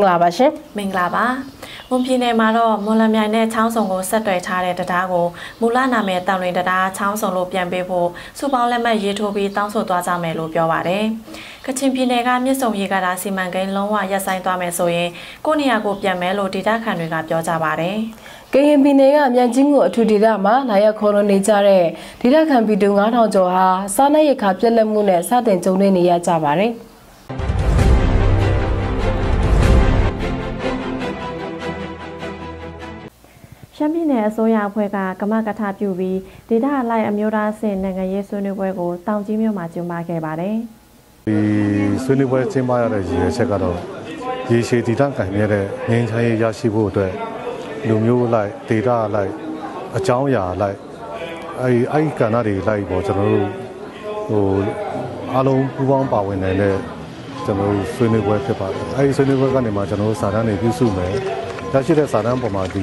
งลาบาเช่มิงลาบามุมพีเนมาโรมูลมีเนช้างส่งโกสัตว์ชาเดตดาโกมูลานาเมตามเรนดาช้างส่งโลเปียนเบโบสุบาเลมาเยโทบีตั้งสุดตัวจาเมโลเปียวบาเดกชิมพีเนกามีส่งยีกาดาซิมันเกนลงว่ายาไซตัวเมโซเยกูเนียโกเปียนเมโลดีดาขันด้วยกับเปียวจาบาเดကရင်ပြည်နယ်ကမြန်ချင်းကိုအထူဒေသမှာလာရောက်ခေါ်လွန်နေကြတဲ့ဒေသခံပြည်သူ9000ကျော်ဟာစားနပ်ရိက္ခာပြတ်လတ်မှုနဲ့စတင်ကြုံနေရကြပါတယ်။ရှမ်းပြည်နယ်အစိုးရအဖွဲ့ကကမကထပြုပြီးဒေသအလိုက်အမျိုးသားအဆင့်နိုင်ငံရေးဆွေးနွေးပွဲကိုတောင်ကြီးမြို့မှာကျင်းပခဲ့ပါတယ်။ဒီဆွေးနွေးပွဲကျင်းပရတဲ့ရည်ရွယ်ချက်ကတော့ရေရှည်တည်တံ့ခိုင်မြဲတဲ့ငြိမ်းချမ်းရေးရရှိဖို့အတွက်လူမျိုးလိုက်ဒေတာလိုက်အကြောင်းအရာလိုက်အဲ့ကဏ္ဍတွေလိုက်ပေါ့ကျွန်တော်တို့အားလုံးပူးပေါင်းပါဝင်နိုင်တဲ့ကျွန်တော်တို့ဆွေးနွေးပွဲဖြစ်ပါတယ်အဲ့ဒီဆွေးနွေးပွဲကနေမှကျွန်တော်တို့စာတမ်းတွေပြုစုမယ်ရရှိတဲ့စာတမ်းပေါ်မှာဒီ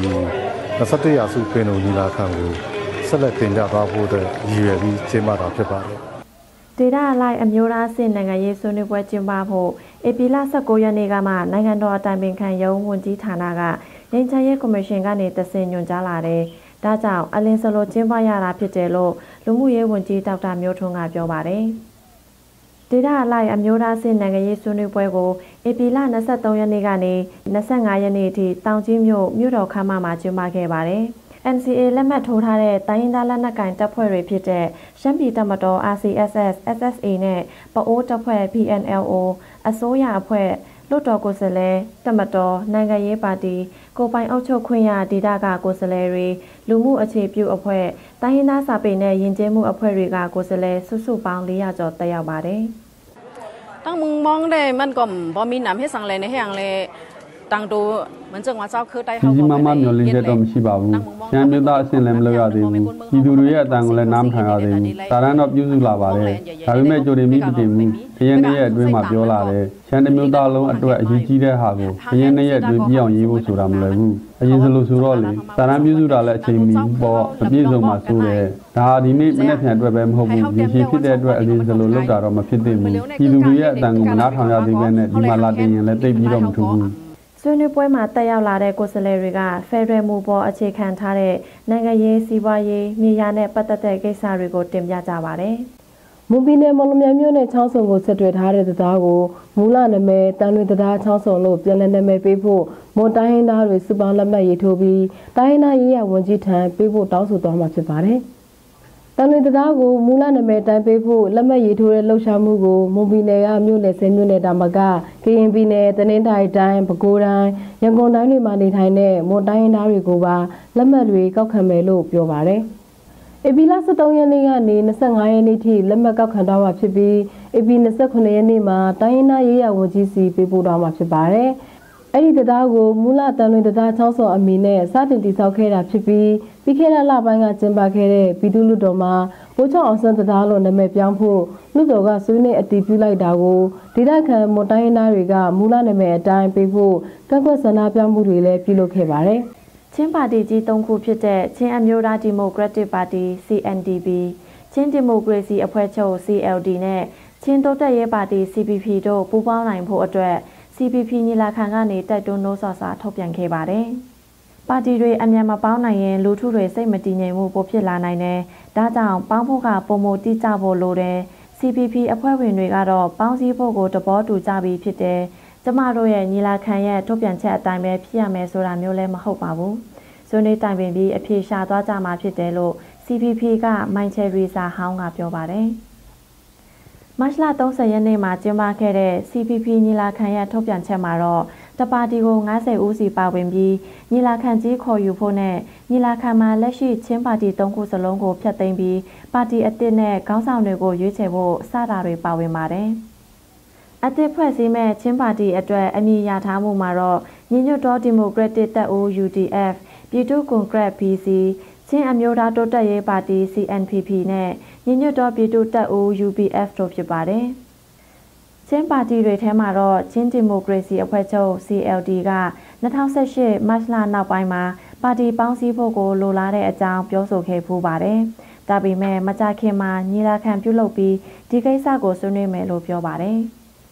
21ရာစုပင်လုံညီလာခံကိုဆက်လက်တင်ပြသွားဖို့အတွက်ရည်ရွယ်ပြီးကျင်းပတာဖြစ်ပါတယ်ဒေတာအလိုက်အမျိုးသားအဆင့်နိုင်ငံရေးဆွေးနွေးပွဲကျင်းပဖို့ဧပြီလ19ရက်နေ့ကမှနိုင်ငံတော်အတိုင်ပင်ခံရုံးဝန်ကြီးဌာနကငြိမ်းချမ်းရေးကော်မရှင်ကနေတဆင့်ညွှန်ကြားလာတယ်။ဒါကြောင့်အလင်းစလိုကျင်းပရတာဖြစ်တယ်လို့လူမှုရေးဝန်ကြီးဒေါက်တာမျိုးထွန်းကပြောပါတယ်။ဒေတာအလိုက်အမျိုးသားအဆင့်နိုင်ငံရေးဆွေးနွေးပွဲကိုဧပြီလ23ရက်နေ့ကနေ25ရက်နေ့အထိတောင်ကြီးမြို့တော်ခမ်းမမှာကျင်းပခဲ့ပါတယ်။ NCA လက်မှတ်ထိုးထားတဲ့တိုင်းရင်းသားလက်နက်ကိုင်တပ်ဖွဲ့တွေဖြစ်တဲ့ရှမ်းပြည်တပ်မတော် RCSS SSA နဲ့ပအိုးတပ်ဖွဲ့ PNLO အစိုးရအဖွဲ့လွတ်တော်ကိုယ်စားလှယ်တမတော်နိုင်ငံရေးပါတီကိုပိုင်အုပ်ချုပ်ခွင့်ရဒေသကကိုယ်စားလှယ်တွေလူမှုအခြေပြုအဖွဲ့တိုင်းရင်းသားစာပေနဲ့ယဉ်ကျေးမှုအဖွဲ့တွေကကိုယ်စားလှယ်စုစုပေါင်း400ကျော်တက်ရောက်ပါတယ်။ตั้งมึงมองได้มันก็บ่มีน้ำให้สั่งเลยในแห่งเลยตั้งดูเหมือนจังหวะเจ้าคือได้เขาบอกว่าမျောလင်းချက်တော့မရှိပါဘူး။ရှမ်းပြည်သားအဆင့်လည်းမလုပ်ရသေးဘူး။ပြည်သူတွေရဲ့အတန်ကိုလည်းနားမထောင်ရသေးဘူး။ဒါရန်တော့ပြုစုလာပါတယ်။ဒါပေမဲ့ကြိုတင်မိမတင်ဘူး။ခရင်နှစ်ရက်အတွင်းမှာပြောလာတယ်။ရှမ်းတမျိုးသားလုံးအတွက်အရေးကြီးတဲ့ဟာကိုခရင်နှစ်ရက်အတွင်းပြည့်အောင်ရေးဖို့ဆိုတာမလွယ်ဘူး။အရင်စလို့ဆိုတော့လေဒါရန်ပြုစုတာလည်းအချိန်မီပေါ့မပြည့်စုံမှဆိုတယ်။ဒါဒီနေ့မနေ့ပြန်အတွက်ပဲမဟုတ်ဘူး။ဒီရှိဖြစ်တဲ့အတွက်အရင်စလို့လောက်တာတော့မဖြစ်သင့်ဘူး။ပြည်သူတွေရဲ့အတန်ကိုမနားထောင်ရသေးဘဲနဲ့ဒီမှာလာတင်ရင်လည်းတိတ်ပြီးတော့မထူဘူး။ဆွေးနွေးပွဲမှာတက်ရောက်လာတဲ့ကိုယ်စားလှယ်တွေကဖက်ဒရယ်မူပေါ်အခြေခံထားတဲ့နိုင်ငံရေးစီးပွားရေးမြေယာနဲ့ပတ်သက်တဲ့ကိစ္စတွေကိုတင်ပြကြပါတယ်။မွန်ပြည်နယ်မော်လမြိုင်မြို့နယ်ချောင်းစုံကိုဆက်သွယ်ထားတဲ့တရားကိုမူလနာမည်တန်လွင်တရားချောင်းစုံလို့ပြန်လည်နာမည်ပေးဖို့မွန်တိုင်းရင်းသားတွေစုပေါင်းလက်မှတ်ရေးထိုးပြီးတိုင်းရင်းသားရေးရဝန်ကြီးထံပေးဖို့တောင်းဆိုသွားမှာဖြစ်ပါတယ်။တန်လွင်တရားကိုမူလနာမည်တိုင်းပေးဖို့လက်မှတ်ရေးထိုးတဲ့လှုပ်ရှားမှုကိုမွန်ပြည်နယ်ကမြို့နယ်10မြို့နယ်တာမကကရင်ပြည်နယ်တနင်္သာရီတိုင်းပဲခူးတိုင်းရန်ကုန်တိုင်းတွေမှာနေထိုင်တဲ့မွန်တိုင်းရင်းသားတွေကိုပါလက်မှတ်တွေကောက်ခံမယ်လို့ပြောပါတယ်။ဧပြီလ23ရက်နေ့ကနေ25ရက်နေ့ထိလက်မှတ်ကောက်ခံတော့မှာဖြစ်ပြီးဧပြီ29ရက်နေ့မှာတိုင်းရင်းသားရေးရဝန်ကြီးစီပေးပို့တော့မှာဖြစ်ပါတယ်။အဲ့ဒီတရားကိုမူလတန်လွင်တရားချောင်းစော်အမီနဲ့စတင်တည်ဆောက်ခဲ့တာဖြစ်ပြီးပြီးခဲ့တဲ့လပိုင်းကကျင်းပခဲ့တဲ့ပြည်သူ့လွှတ်တော်မှာပိုးချောင်းအောင်ဆန်းတရားလို့နာမည်ပြောင်းဖို့လွှတ်တော်ကဆွေးနွေးအတည်ပြုလိုက်တာကိုဒေသခံမွန်တိုင်းရင်းသားတွေကမူလနာမည်အတိုင်းပေးဖို့ကန့်ကွက်ဆန္ဒပြမှုတွေလည်းပြုလုပ်ခဲ့ပါတယ်။ချင်းပါတီကြီး3ခုဖြစ်တဲ့ချင်းအမျိုးသားဒီမိုကရက်တစ်ပါတီ CNDP ချင်းဒီမိုကရေစီအဖွဲ့ချုပ် CLD နဲ့ချင်းတိုးတက်ရေးပါတီ CPP တို့ပူးပေါင်းနိုင်ဖို့အတွက်CPP ညီလာခံကနေတိုက်တွန်းနှိုးဆော်စာထုတ်ပြန်ခဲ့ပါတယ်။ပါတီတွေအမြန်မပေါင်းနိုင်ရင်လူထုတွေစိတ်မတည်ငြိမ်မှုပိုဖြစ်လာနိုင်တယ်။ဒါကြောင့်ပေါင်းဖို့ကပုံမတိကျဖို့လိုတယ်။ CPP အဖွဲ့ဝင်တွေကတော့ပေါင်းစည်းဖို့ကိုသဘောတူကြပြီးဖြစ်တယ်။ကျမတို့ရဲ့ညီလာခံရဲ့ထုတ်ပြန်ချက်အတိုင်းပဲဖြစ်ရမယ်ဆိုတာမျိုးလည်းမဟုတ်ပါဘူး။ဆွေးနွေးတိုင်ပင်ပြီးအဖြေရှာသွားကြမှာဖြစ်တယ်လို့ CPP ကမိုင်ချယ်ရီစာဟောင်းကပြောပါတယ်။မတ်လ30ရက်နေ့မှာကျင်းပခဲ့တဲ့ CPP ညီလာခံရဲ့ထုတ်ပြန်ချက်မှာတော့တပါတီကို90ဦးစီပါဝင်ပြီးညီလာခံကြီးခေါ်ယူဖို့နဲ့ညီလာခံမှာလက်ရှိချင်းပါတီ3ခုစလုံးကိုဖျက်သိမ်းပြီးပါတီအသစ်နဲ့ခေါင်းဆောင်တွေကိုရွေးချယ်ဖို့စတာတွေပါဝင်ပါတယ်။အသစ်ဖွဲ့စည်းမဲ့ချင်းပါတီအတွက်အမည်ရထားမှုမှာတော့ညီညွတ်သောဒီမိုကရက်တစ်တပ်ဦး UDF ပြည်သူ့ကွန်ဂရက် BC ချင်းအမျိုးသားတိုးတက်ရေးပါတီ CNPP နဲ့ညီညွတ်သောပြည်သူ့တပ်ဦး UPF တို့ဖြစ်ပါတယ်။ချင်းပါတီတွေထဲမှာတော့ချင်းဒီမိုကရေစီအဖွဲ့ချုပ် CLD က2018မတ်လနောက်ပိုင်းမှာပါတီပေါင်းစည်းဖို့ကိုလိုလားတဲ့အကြောင်းပြောဆိုခဲ့ဖူးပါတယ်။ဒါပေမဲ့မကြာခင်မှာညီလာခံပြုလုပ်ပြီးဒီကိစ္စကိုဆွေးနွေးမယ်လို့ပြောပါတယ်။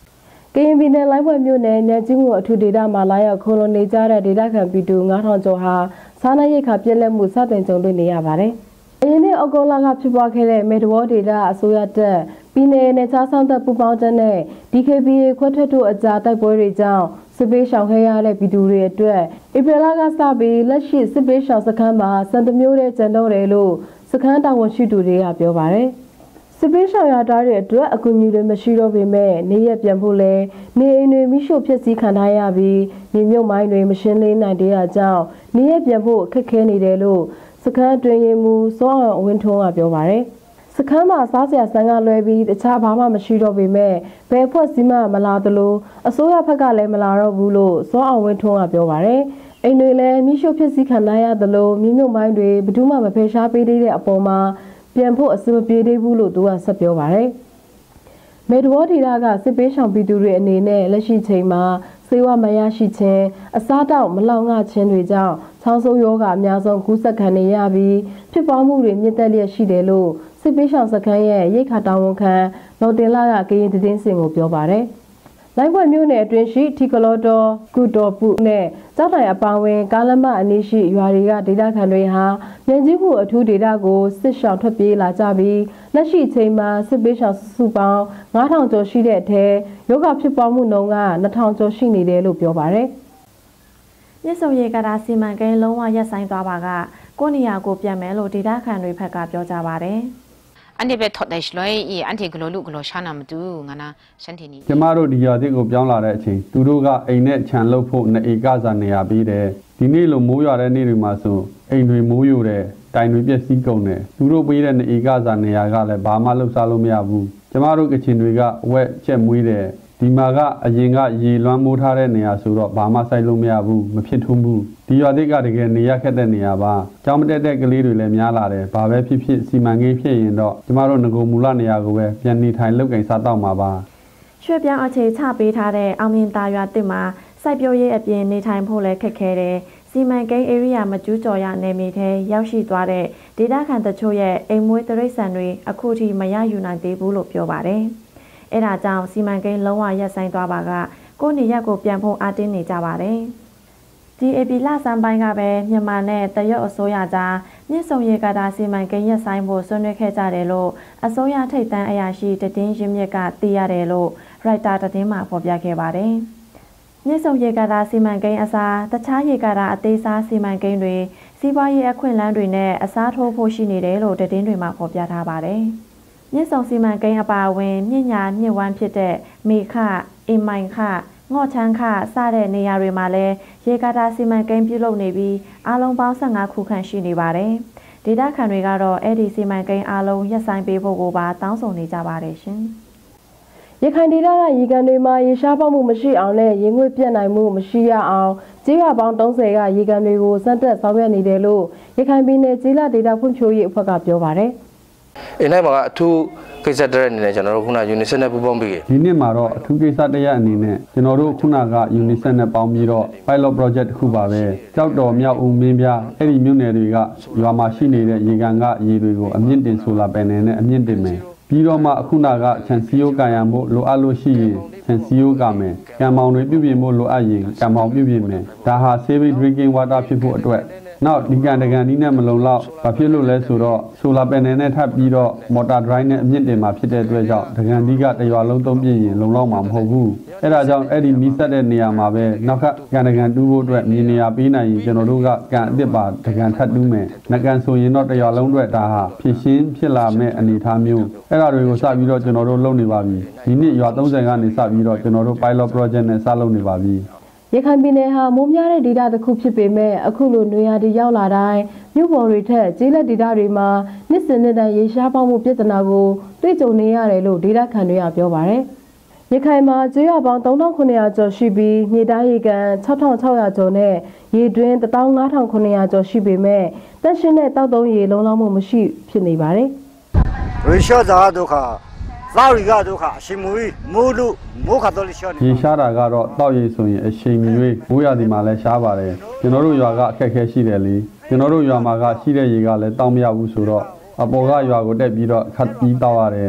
ကရင်ပြည်နယ်လိုင်းပွဲမြို့နယ်ညချင်းမှုအထူးဒေသမှာလာရောက်ခိုးလုံနေကြတဲ့ဒေသခံပြည်သူ9000ကျော်ဟာစားနပ်ရိက္ခာပြည့်လက်မှုစတင်ကြုံတွေ့နေရပါတယ်။အရင်နေ့အောက်တိုဘာလကဖြစ်ပွားခဲ့တဲ့မေတ္တဝဒေသအစိုးရတပ်ပြည်နယ်နဲ့ခြားဆောင်တပ်ပူးပေါင်းချက်နဲ့ DKBA ခွဲထွက်တို့အကြားတိုက်ပွဲတွေကြောင့်စစ်ပေးရှောင်ခဲ့ရတဲ့ပြည်သူတွေအတွက်ဧပြီလကစပြီးလက်ရှိစစ်ပေးရှောင်စခန်းမှာစံတမျိုးတဲ့ကျန်တော့တယ်လို့စခန်းတာဝန်ရှိသူတွေကပြောပါတယ်။စစ်ပေးရှောင်ရတာတွေအတွက်အကူအညီတွေမရှိတော့ပေမဲ့နေရပြန်ဖို့လဲနေအိမ်တွေမိရှို့ဖြစ်စည်းခံထားရပြီးမြေမြုပ်မိုင်းတွေမရှင်းလင်းနိုင်တဲ့အကြောင်းနေရပြန်ဖို့အခက်ခဲနေတယ်လို့စခန်းတွင်ရင်မူစောအောင်ဝင်းထွန်းကပြောပါတယ်။စခန်းမှာစားစရာဆန်ကလွဲပြီးတခြားဘာမှမရှိတော့ပေမဲ့ဘယ်ဖွဲ့စည်းမှမလာသလိုအစိုးရဘက်ကလည်းမလာတော့ဘူးလို့စောအောင်ဝင်းထွန်းကပြောပါတယ်။အိမ်တွေလည်းမိရှို့ဖြစ်စည်းခံထားရသလိုမြေမြုပ်မိုင်းတွေဘယ်သူမှမဖယ်ရှားပေးသေးတဲ့အပေါ်မှာပြန်ဖို့အစမပြေသေးဘူးလို့သူကဆက်ပြောပါတယ်။မေတ္တဝဒေသကစစ်ပေးရှောင်ပြည်သူတွေအနေနဲ့လက်ရှိချိန်မှာစေဝါမရရှိခြင်းအစားတောက်မလောက်ငှခြင်းတွေကြောင့်ချောင်းဆိုးယောဂအများဆုံးကူးစက်ခံနေရပြီးဖြစ်ပွားမှုတွေမြင့်တက်လျက်ရှိတယ်လို့စစ်ပေးရှောင်စခန်းရဲ့ရိတ်ခါတာဝန်ခံဒေါ်တင်လာကကရင်သတင်းစင်ကိုပြောပါတယ်။လိုင်းခွက်မြို့နယ်အတွင်းရှိထီကလော်တော်ကုတော်ပုနဲ့ကြောက်တိုင်အပောင်ဝင်ကားလမအနီးရှိရွာတွေကဒေသခံတွေဟာမြန်ကြီးမှုအထူးဒေသကိုစစ်ရှောင်ထွက်ပြေးလာကြပြီးလက်ရှိချိန်မှာစစ်ပေးရှောင်စုပေါင်း9000ကျော်ရှိတဲ့အထက်ယောဂဖြစ်ပွားမှုနှုန်းက2000ကျော်ရှိနေတယ်လို့ပြောပါတယ်။မြစ်ဆုံရေကာတာစီမံကိန်းလုံးဝရပ်ဆိုင်းသွားပါကကိုနေရာကိုပြန်မယ်လို့ဒေသခံတွေဘက်ကပြောကြပါတယ်။อันนี้เป็นถอดได้เลยอันที่กลัวลูกกลัวชานามาดูงั้นนะฉันทีนี้ကျမတို့ဒီရာသီကိုပြောင်းလာတဲ့အချိန်သူတို့ကအိမ်နဲ့ခြံလုပ်ဖို့နေဧကစာနေရာပြီးတယ်ဒီနေ့လိုမိုးရွာတဲ့နေ့တွေမှာဆိုအိမ်တွေမိုးယိုတယ်တိုင်တွေပျက်စီးကုန်တယ်သူတို့ပေးတဲ့နေဧကစာနေရာကလည်းဘာမှလှုပ်ရှားလို့မရဘူးကျမတို့ကချင်တွေကဝက်ချက်မွေးတယ်ဒီမှာကအရင်ကရေလွှမ်းမိုးထားတဲ့နေရာဆိုတော့ဘာမှစိုက်လို့မရဘူးမဖြစ်ထွန်းဘူးဒီရွာသစ်ကတကယ်နေရခက်တဲ့နေရာပါကြောင်းမတက်တဲ့ကလေးတွေလည်းများလာတယ်ဘာပဲဖြစ်ဖြစ်စီမံကိန်းဖြစ်ရင်တော့ကျမတို့ငကိုမူလနေရာကိုပဲပြန်နေထိုင်လုပ်ကင်စားတော့မှာပါရွှေပြောင်းအခြေချပေးထားတဲ့အောင်မြင်သာရွာတစ်မှာစိုက်ပျိုးရေးအပြင်နေထိုင်ဖို့လည်းခက်ခဲတယ်စီမံကိန်း area မကျူးကျော်ရနယ်မြေထဲရောက်ရှိသွားတဲ့ဒေသခံတချို့ရဲ့အိမ်မွေးတရိတ်ဆန်တွေအခုထိမရယူနိုင်သေးဘူးလို့ပြောပါတယ်အဲဒါကြောင့်စီမံကိန်းလုံးဝရပ်ဆိုင်းသွားပါကကိုနေရက်ကိုပြန်ဖို့အားတင်းနေကြပါတယ်။ဒီAPလဆန်းပိုင်းကပဲမြန်မာနဲ့တရုတ်အစိုးရကြားမြစ်ဆုံရေကာတာစီမံကိန်းရပ်ဆိုင်းဖို့ဆွေးနွေးခဲ့ကြတယ်လို့အစိုးရထိပ်တန်းအရာရှိတည်င်းရင်းမြစ်ကသိရတယ်လို့ရိုက်တာသတင်းမှာဖော်ပြခဲ့ပါတယ်။မြစ်ဆုံရေကာတာစီမံကိန်းအစားတခြားရေကာတာအသေးစားစီမံကိန်းတွေစီးပွားရေးအခွင့်အလမ်းတွေနဲ့အစားထိုးဖို့ရှိနေတယ်လို့သတင်းတွေမှာဖော်ပြထားပါတယ်။မြစ်ဆုံစီမံကိန်းအပါအဝင်မြင့်ညာမြင့်ဝမ်းဖြစ်တဲ့မေခအင်မိုင်ခငေါ့ချန်းခစတဲ့နေရာတွေမှာလည်းရေကာတာစီမံကိန်းပြုလုပ်နေပြီးအားလုံးပေါင်း15ခုခန့်ရှိနေပါတယ်။ဒေသခံတွေကတော့အဲ့ဒီစီမံကိန်းအားလုံးရပ်ဆိုင်းပေးဖို့ကိုပါတောင်းဆိုနေကြပါတယ်ရှင်။ရခိုင်ဒေသကရေကန်တွေမှာရေရှားပေါက်မှုမရှိအောင်နဲ့ရေငွေ့ပြတ်နိုင်မှုမရှိရအောင်ကျေးရွာပေါင်း30ကရေကန်တွေကိုစတင်ဆောင်ရွက်နေတယ်လို့ရခိုင်ပြည်နယ်ကျေးလက်ဒေသဖွံ့ဖြိုးရေးအဖွဲ့ကပြောပါတယ်။အိမ်ထဲမှာအထူးကိစ္စတဲ့အနေနဲ့ကျွန်တော်တို့ခုန UNICEF နဲ့ပူးပေါင်းပြီးဒီနှစ်မှာတော့အထူးကိစ္စတရအနေနဲ့ကျွန်တော်တို့ခုနက UNICEF နဲ့ပေါင်းပြီးတော့ pilot project တစ်ခုပါပဲကြောက်တော်မြောက်ဦးမင်းပြအဲ့ဒီမြို့နယ်တွေကရွာမှာရှိနေတဲ့ရေကန်ကရေတွေကိုအမြင့်တင်ဆိုလာပယ်နယ်နဲ့အမြင့်တင်မယ်ပြီးတော့မှအခုနကချန်စီယိုကာရံဖို့လိုအပ်လို့ရှိရင်ချန်စီယိုကာမယ်ကံမောင်တွေပြုပြင်ဖို့လိုအပ်ရင်ကံမောင်ပြုပြင်မယ်ဒါဟာ safe drinking water ဖြစ်ဖို့အတွက်နောက်ဒီကန်တကန်နီးနဲ့မလုံလောက်ဘာဖြစ်လို့လဲဆိုတော့ဆိုလာပယ်နယ်နဲ့ထပ်ပြီးတော့မော်တာဒရိုင်းနဲ့အမြင့်တင်မှာဖြစ်တဲ့အတွက်ကြောင့်တကန်ဒီကတရွာလုံးသုံးပြည့်ရင်လုံလောက်မှာမဟုတ်ဘူးအဲဒါကြောင့်အဲ့ဒီနီးစပ်တဲ့နေရာမှာပဲနောက်ခက်ကန်တကန်တူးဖို့အတွက်မြေနေရာပေးနိုင်ရင်ကျွန်တော်တို့ကကန်အစ်စ်ပါတကန်ထပ်တူးမယ်ငကန်ဆိုရင်တော့တရွာလုံးအတွက်ဒါဟာဖြစ်ရှင်းဖြစ်လာမဲ့အနေအထားမျိုးအဲ့ဒါတွေကိုစပြီးတော့ကျွန်တော်တို့လုပ်နေပါပြီဒီနှစ်ရွာ30ကနေစပြီးတော့ကျွန်တော်တို့ pilot project နဲ့စလုပ်နေပါပြီရခိုင်ပြည်နယ်ဟာမိုးများတဲ့ဒေသတစ်ခုဖြစ်ပေမဲ့အခုလိုနွေရာသီရောက်လာတိုင်းမြို့ပေါ်တွေထက်ကျေးလက်ဒေသတွေမှာနှစ်စဉ်နှစ်တိုင်းရေရှားပေါက်မှုပြဿနာကိုတွေ့ကြုံနေရတယ်လို့ဒေသခံတွေကပြောပါတယ်။ရခိုင်မှာကျေးရွာပေါင်း3900ကျော်ရှိပြီးမြေသားရေကန်6600ကျော်နဲ့ရေတွင်း15900ကျော်ရှိပေမဲ့တက်ရှင်တဲ့တောက်သုံးရေလုံးလောက်မှုမရှိဖြစ်နေပါတယ်။ရေရှားသာဒုက္ခသာရီကဒုက္ခအရှင်မူမိုးလို့မိုးခါတော့ရှာနေရေရှားတာကတော့တောက်ရည်ဆိုရင်အချိန်မီ၍မိုးရသည်မှာလည်းရှားပါတယ်ကျွန်တော်တို့ရွာကအခက်အခဲရှိတယ်လေကျွန်တော်တို့ရွာမှာကရှိတဲ့ရေကလည်းတောက်မရဘူးဆိုတော့အပေါ်ကရွာကိုတက်ပြီးတော့ခတ်ပြီးတောက်ရတယ်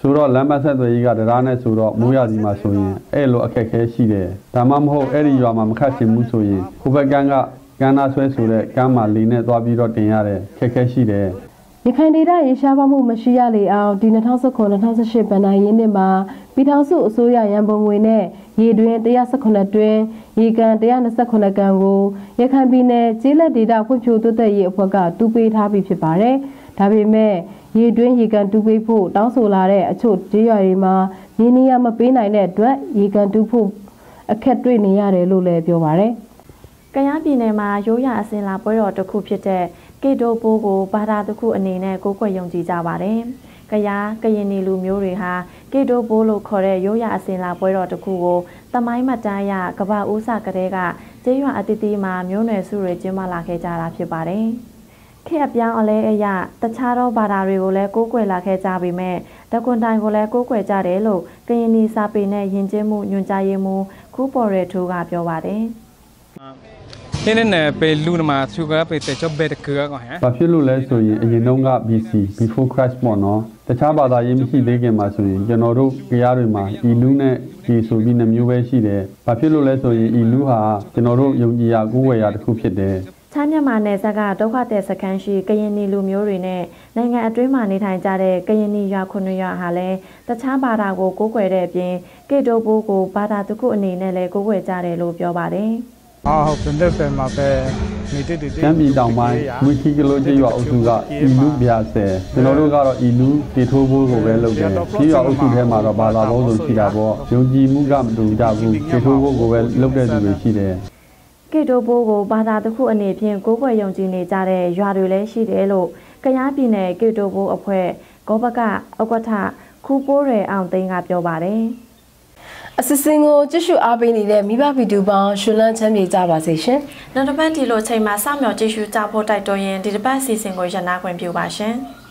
ဆိုတော့လမ်းမဆက်သွယ်ရေးကတရားနဲ့ဆိုတော့မိုးရစီမှာဆိုရင်အဲ့လိုအခက်ခဲရှိတယ်ဒါမှမဟုတ်အဲ့ဒီရွာမှာမခတ်ချင်ဘူးဆိုရင်ဟိုဘက်ကန်းကကန်းနာဆွဲဆိုတဲ့ကန်းမှာလီနဲ့သွားပြီးတော့တင်ရတယ်ခက်ခဲရှိတယ်ရခိုင်ဒေသရေရှားပါမှုမရှိရလေအောင်ဒီ2019-2018 ဘဏ္ဍာရေးနှစ်မှာပြည်ထောင်စုအစိုးရရန်ပုံငွေနဲ့ရေတွင်း118တွင်းရေကန်129ကန်ကိုရခိုင်ပြည်နယ်ကျေးလက်ဒေသဖွံ့ဖြိုးတိုးတက်ရေးအဖွဲ့ကတူးပေးထားပြီးဖြစ်ပါတယ်။ဒါပေမဲ့ရေတွင်းရေကန်တူးပေးဖို့တောင်းဆိုလာတဲ့အချို့ကျေးရွာတွေမှာမြေနေရမပေးနိုင်တဲ့အတွက်ရေကန်တူးဖို့အခက်တွေ့နေရတယ်လို့လည်းပြောပါတယ်။ကယားပြည်နယ်မှာရိုးရာအစဉ်လာပွဲတော်တစ်ခုဖြစ်တဲ့ကေတိုဘိုးကိုဘာသာတစ်ခုအနေနဲ့ကိုးကွယ်ယုံကြည်ကြပါတယ်။ကရင်နီလူမျိုးတွေဟာကေတိုဘိုးလို့ခေါ်တဲ့ရိုးရာအစဉ်လာပွဲတော်တစ်ခုကိုသမိုင်းမှတ်တမ်းရကမ္ဘာဦးစာကလေးကကျေးရွာအသီးသီးမှာမျိုးနွယ်စုတွေကျင်းပလာခဲ့ကြတာဖြစ်ပါတယ်။ခေတ်အပြောင်းအလဲအရတခြားသောဘာသာတွေကိုလည်းကိုးကွယ်လာခဲ့ကြပေမဲ့တကွန်တိုင်ကိုလည်းကိုးကွယ်ကြတယ်လို့ကရင်နီစာပေနဲ့ယဉ်ကျေးမှုညွှန်ကြားရေးမှူးခူးပေါ်ရဲထူးကပြောပါတယ်။နဲ့ไปလူနမှာသူကไปแต่จบเบตเกือก่อนฮะဘာဖြစ်လို့လဲဆိုရင်အရင်တုန်းက BC before Christ ပေါ့နော်တခြားဘာသာရေးမရှိသေးခင်မှာဆိုရင်ကျွန်တော်တို့ကြားတွေမှာဤလူနဲ့ဒီဆိုပြီးနှမျိုးပဲရှိတယ်ဘာဖြစ်လို့လဲဆိုရင်ဤလူဟာကျွန်တော်တို့ယုံကြည်ရာကိုးကွယ်ရာတစ်ခုဖြစ်တယ်ချမ်းမြတ်မာနယ်စပ်ကဒုက္ခသည်စခန်းရှိကရင်နီလူမျိုးတွေနဲ့နိုင်ငံအတွင်းမှာနေထိုင်ကြတဲ့ကရင်နီရွာ9ရွာဟာလည်းတခြားဘာသာကိုကိုးကွယ်တဲ့အပြင်ကေတိုဘိုးကိုဘာသာတစ်ခုအနေနဲ့လည်းကိုးကွယ်ကြတယ်လို့ပြောပါတယ်ဟုတ်ပြန်မှာပဲနေတဲ့ချမ်းပြည်တောင်ပိုင်းဝီခီကလိုကျေးရွာအုပ်စုကဤလူပြာဆယ်ကျွန်တော်တို့ကတော့ဤလူတေထိုးဖို့ကိုပဲလုပ်တယ်ကျေးရွာအုပ်စုထဲမှာတော့ဘာသာပေါင်းစုံရှိတာပေါ့ယုံကြည်မှုကမတူကြဘူးတေထိုးဖို့ကိုပဲလုပ်တဲ့သူတွေရှိတယ်ကေတိုဘိုးကိုဘာသာတစ်ခုအနေဖြင့်ကိုးကွယ်ယုံကြည်နေကြတဲ့ရွာတွေလည်းရှိတယ်လို့ကယားပြည်နယ်ကေတိုဘိုးအဖွဲ့ကောဘကဥက္ကဋ္ဌခူပိုးရဲအောင်သိန်းကပြောပါတယ်အစစ်စင်ကိုကြည့်ရှုအားပေးနေတဲ့မိဘဗီဒီယိုပေါင်းရှင်လန်းချမ်းမြေကြပါစေရှင်နောက်တစ်ပတ်ဒီလိုချိန်မှာစောင့်မျှော်ကြည့်ရှုကြဖို့တိုက်တွန်းရင်ဒီတစ်ပတ်အစီအစဉ်ကိုရန်နာခွင့်ပြုပါရှင်